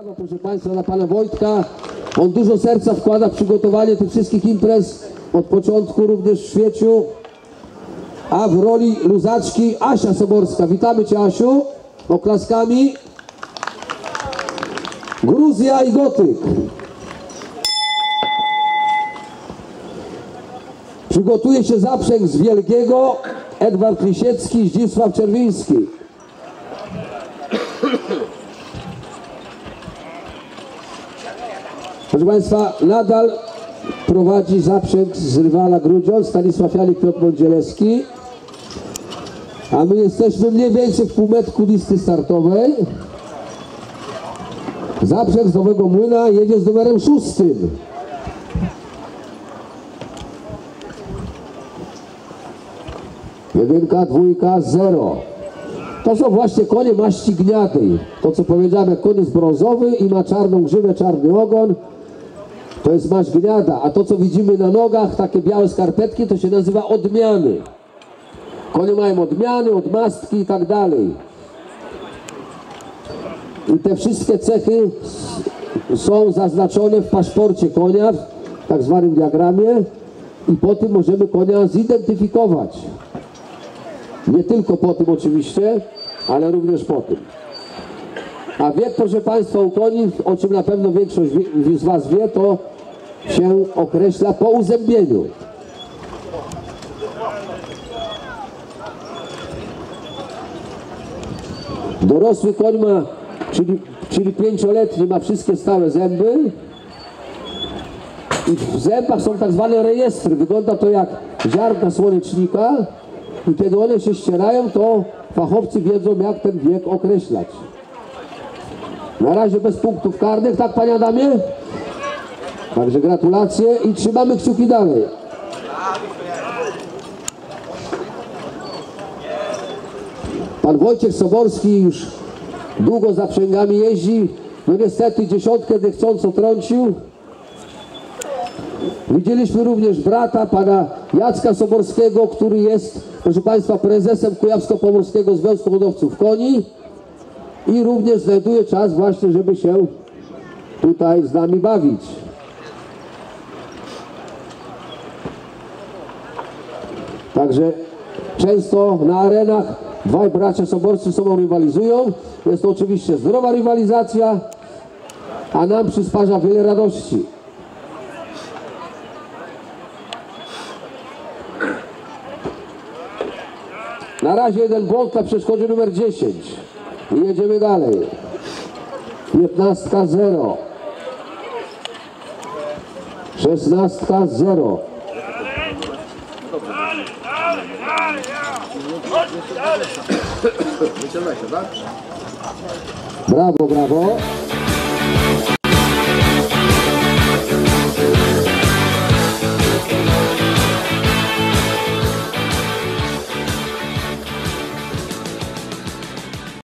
Brawo, proszę Państwa, dla Pana Wojtka. On dużo serca wkłada w przygotowanie tych wszystkich imprez. Od początku również w Świeciu. A w roli luzaczki Asia Soborska. Witamy Cię, Asiu. Oklaskami. Gruzja i Gotyk. Przygotuje się zaprzęg z Wielkiego. Edward Lisiecki, Zdzisław Czerwiński. Proszę Państwa, nadal prowadzi zaprzęg z rywala Grudziądz, Stanisław Janik, Piotr Mądzielewski. A my jesteśmy mniej więcej w półmetku listy startowej. Zaprzęg z Nowego Młyna jedzie z numerem 6. Jedynka, dwójka, 0. To są właśnie konie maści gniatej. To co powiedziałem, jak koń jest brązowy i ma czarną grzywę, czarny ogon, to jest maść gniada. A to co widzimy na nogach, takie białe skarpetki, to się nazywa odmiany. Konie mają odmiany, odmastki i tak dalej. I te wszystkie cechy są zaznaczone w paszporcie konia, w tak zwanym diagramie, i po tym możemy konia zidentyfikować. Nie tylko po tym oczywiście, ale również po tym. A wiek, proszę Państwa, u koni, o czym na pewno większość z Was wie, to się określa po uzębieniu. Dorosły koń ma, czyli 5-letni, ma wszystkie stałe zęby. I w zębach są tak zwane rejestry. Wygląda to jak ziarnka słonecznika. I kiedy one się ścierają, to fachowcy wiedzą, jak ten wiek określać. Na razie bez punktów karnych, tak Panie Adamie? Także gratulacje i trzymamy kciuki dalej. Pan Wojciech Soborski już długo zaprzęgami jeździ. No niestety 10 niechcąco trącił. Widzieliśmy również brata, pana Jacka Soborskiego, który jest, proszę Państwa, prezesem Kujawsko-Pomorskiego Związku Hodowców Koni i również znajduje czas właśnie, żeby się tutaj z nami bawić. Także często na arenach dwaj bracia Soborscy sobą rywalizują. Jest to oczywiście zdrowa rywalizacja, a nam przysparza wiele radości. Na razie jeden błąd na przeszkodzie numer 10. I jedziemy dalej. 15, 0. 16, 0. Brawo, brawo.